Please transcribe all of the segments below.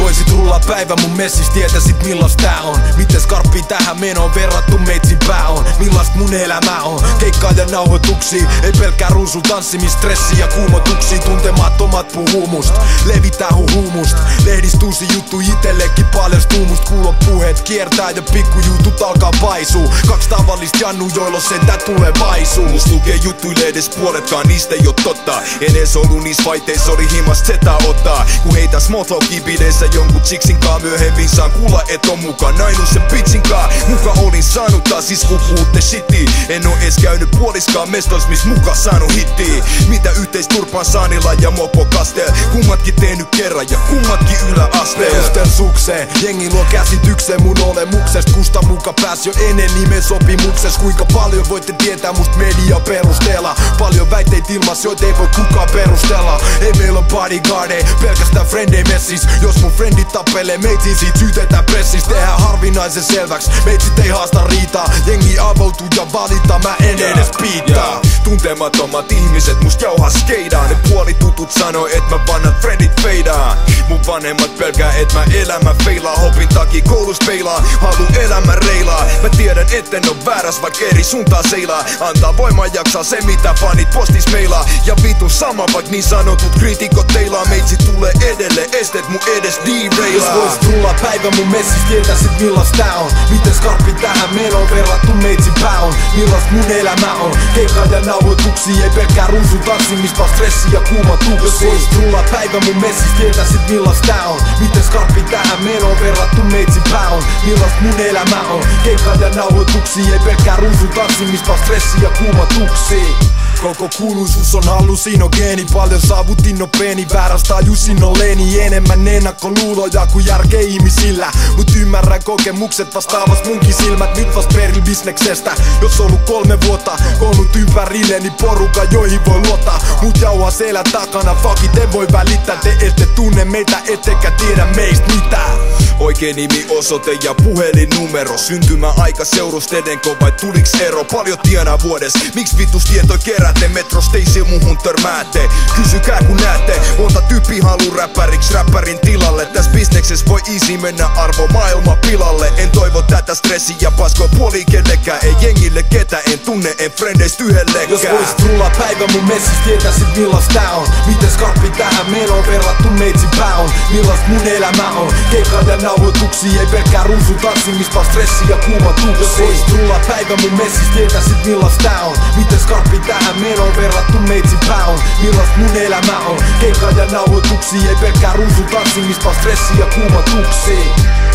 voisit rullaa päivä mun messis, tietäisit millas tää on. Miten skarppii tähän menoon verrattu meitsin pää on. Millast mun elämä on, keikkaa ja nauhoituksia. Ei pelkkää ruusul tanssimista, stressiä ja kuumotuksia. Tuntemattomat puhuu must, levitää huumust. Lehdist uusi juttu itellekin paljastuu must. Kuulot puheet kiertää ja pikkujutut alkaa paisuu. 2 tavallista jannu, joilla sentä tulee vaisuu. Must lukee juttuille edes puoletkaan, niistä ei oo totta. En ees ollu niis vaiteissa, oli himast setä ottaa. Kun heitä smalltalkia bideissä jonkun chiksinkaan. Myöhemmin saan kuulla et on muka nainu sen bitchinkaan. Muka olin saanut taas isku puhutte shittiin. En oo ees käynyt puoliskaan mestos mis muka saanut hittiin. Mitä yhteisturpaan Saanilla ja Mopo Kastel. Kummatkin tehnyt kerran ja kummatkin yläasteen. Perustel sukseen, jengi luo käsitykseen mun olemuksest. Kusta muka pääs jo ennen nimen sopimukses. Kuinka paljon voitte tietää must media perusteella. Paljon väitteitä ilmas, joita ei voi kukaan perustella. Ei meillä on bodyguardei, pelkästään frendei messis. Jos mun frendit tappelee meitsin, siitä syytetään pressis. Tehdään harvinaisen selväks, meitsit ei haasta riitaa. Jengi avautuu ja valittaa, mä en edes piittaa. Tuntemattomat ihmiset must jauhaa skeidaan. Ne puolitutut sanoi et mä vanhat frendit feidaan. Mun vanhemmat pelkää et mä elämä feilaa. Hopin takia koulus peilaa, halu elämä reilaa. Mä tiedän etten oo vääräs vaik eri suuntaan seilaa. Antaa voimaa jaksaa se mitä fanit postis meilaa. Ja vitun sama vaik niin sanotut kriitikot teilaa. Meitsi tulee edelle, estet mun edes derailaa. Jos voisit rullaa päivä mun messis, tietäisit millas tää on. Miten skarppi tähän menoon verrattu meitsin pää on. Millast mun elämä on, keikkaa ja nauhoituksia. Ei pelkkää ruusun tanssimista, vaan stressi ja kuumotuksia. Jos voisit rullaa päivä mun messis, tietäisit millas tää on. Miten skarppi tähän menoon verrattu meitsin pää on. Millast mun elämä on, keikkaa ja nauhoituksia. Ei pelkkää ruusun tanssimista, vaan stressi ja kuumotuksia. Koko kuuluisuus on hallusinogeeni. Paljon saavutin nopeeni, väärästä tajusin oleni. Enemmän ennakkoluuloja kuin järkeä ihmisillä. Mut ymmärrän kokemukset vastaavas munkin silmät. Nyt vast peril bisneksestä. Jos ollut 3 vuotta koonnut ympärilleni poruka joihin voi luottaa. Mut jauhaa selän takana, fuck it, ei voi välittää. Te ette tunne meitä, ettekä tiedä meistä mitään. Oikein nimi, osoite ja puhelinnumero. Syntymäaika seurustedenko vai tuliks ero? Paljon tienaa vuodes, miksi vitus tietoi kerätte? Metrosteisiin muhun törmäätte. Kysykää kun näette, monta tyyppi haluu räppäriks räppärin tilalle. Täs bisnekses voi easy mennä arvo maailma pilalle. En toivo tätä stressiä ja paskoa puoli kellekään. Ei jengille ketä, en tunne, en frendeist yhellekään. Jos voisit rullaa päivä mun messis, tietäisit millas tää on. Miten skarppi tähän menoon verrattu meitsin pää on. Millast mun elämä on, keikkaa ja nauhoituksia. Ei pelkkää ruusun tanssimista, vaan stressi ja kuumotuksia. Jos voisit rullaa päivä mun messis, tietäisit millas tää on. Miten skarppi tähän menoon verrattu meitsin pää on. Millast mun elämä on, keikkaa ja nauhoituksia. Ei pelkkää ruusun tanssimista, vaan stressi ja kuumotuksia.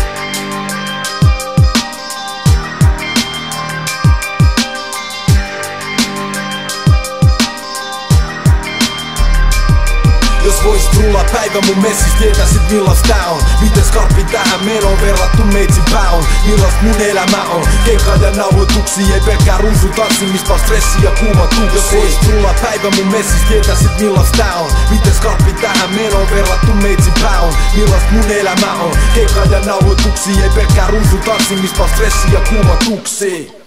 Jos voisit rullaa päivä mun messis, tietäisit millas tää on. Miten skarppi tähän menoon verrattu meitsin pää on. Millast mun elämä on, keikkaa ja nauhoituksia. Ei pelkkää ruusun tanssimista, vaan stressi ja kuumotuksia. Jos voisit rullaa päivä mun messis, tietäisit millas tää on. Miten skarppi tähän menoon verrattu meitsin pää on. Millast mun elämä on, keikkaa ja nauhoituksia. Ei pelkkää ruusun tanssimista, vaan stressi ja kuumotuksia.